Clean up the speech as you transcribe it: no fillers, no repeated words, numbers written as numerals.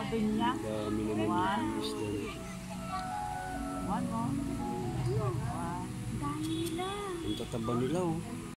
pinya. Dami naman yung isda nito. One more. Ang tataba nila oh.